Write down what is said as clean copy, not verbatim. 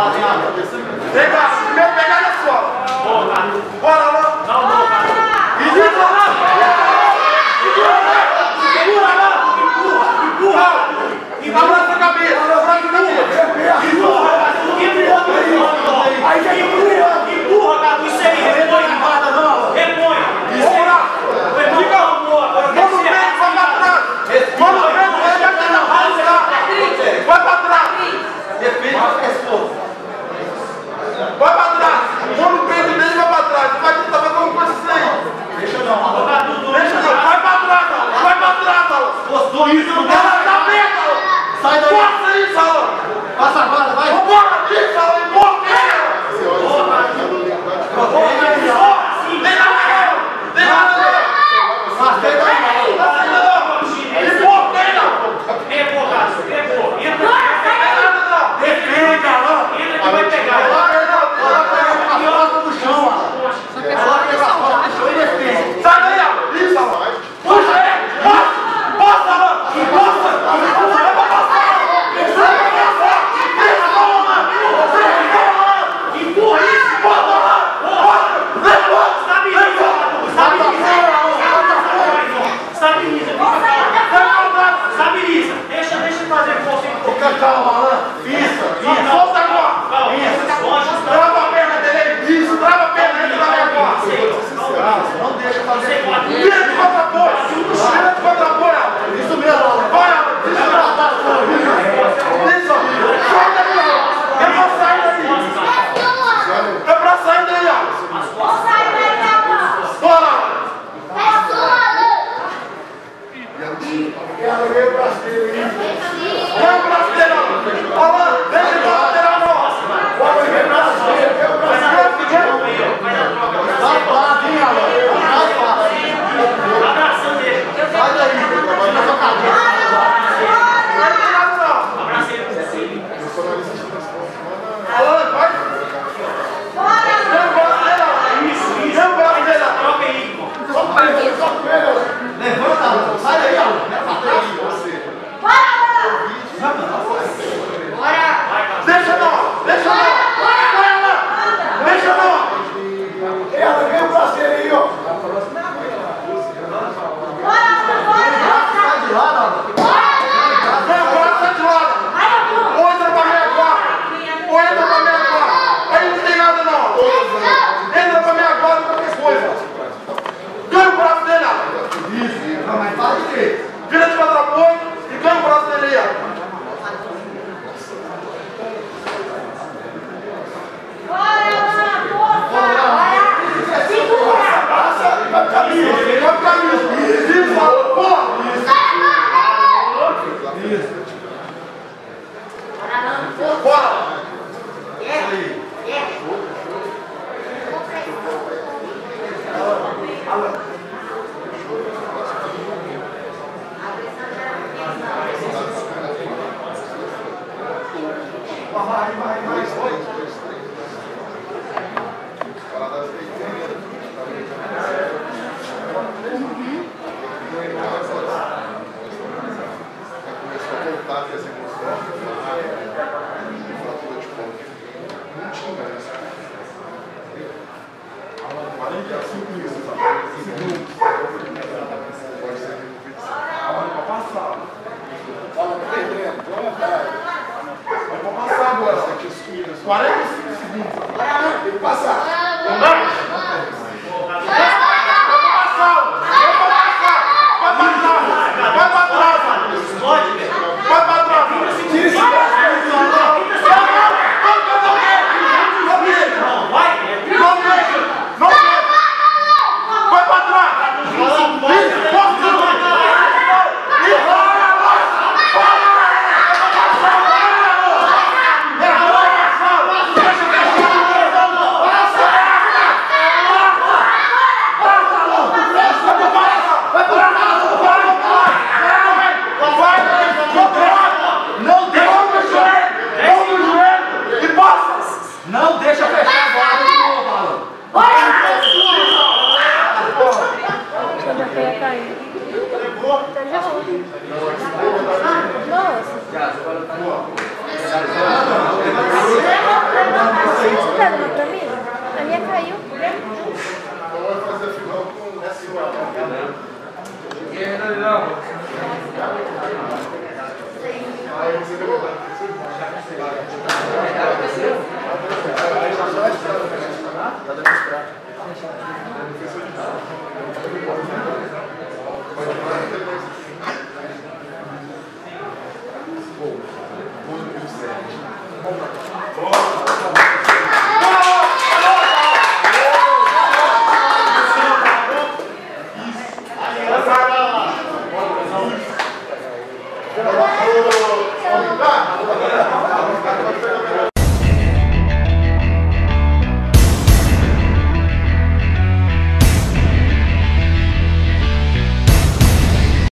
Vem cá, primeiro pegar na escola. Bora lá. E diz lá. Segura lá. Empurra. Abraça a cabeça. Aí já empurra, cara. Isso aí, repõe. Repõe. Vamos lá. Vamos bem, vai pra trás. Vamos bem, vai pra trás. Defende a resposta. Vai pra trás. Vamos bem, dele, vai pra trás. Vai tentar fazer alguma coisa assim aí. Deixa não. Deixa não. Vai pra trás, Alan. Vai pra trás, Alan. Gostou isso? Ela tá aberta, Alan. Sai daí. Passa isso, Alan. Passa agora, vai. Vambora disso, Alan. Embora. Calma, Alan. Isso. Solta agora. Isso. Trava a perna dele. Isso. Trava a perna dele. Não deixa fazer. Vira de contra-apoio. Vira de contra-apoio, Alan. Isso mesmo, Alan. Vai, Alan. Isso. Solta aí, Alan. É pra sair daí. É pra sair daí, Alan. Vou sair daí, Alan. Bora, Alan. É sua, Alan. Quero ver o brasileiro. Vem o brasileiro, Alan, deixa o brasileiro nosso. Vamos ver o brasileiro, vem o brasileiro. Vai lá, vem, Alan. Abraçando ele. Sai daí, tira sua cabeça. Não tem nada não. Abraça ele. Alan, vai. Vem o brasileiro, Alan. Isso. Vem o brasileiro. Troca aí. Solta ele. Levanta, Alan. Sai daí, Alan. Deixa não! Deixa não! Deixa não! Ela vem o parceiro aí, ó! Sai de lado, Alan! Vem agora, sai de lado! Ou entra pra mim agora! Ou entra pra mim agora! Aí não tem nada não! Entra pra mim agora qualquer coisa! Ganha o braço dele, Alan! Isso! Não, mas faz o quê? Vira de contra-apoio e ganha o braço dele aí, Alan! Nossa. Você tá dando pra mim? A minha caiu. Então vai fazer final com essa aí você deu Isso.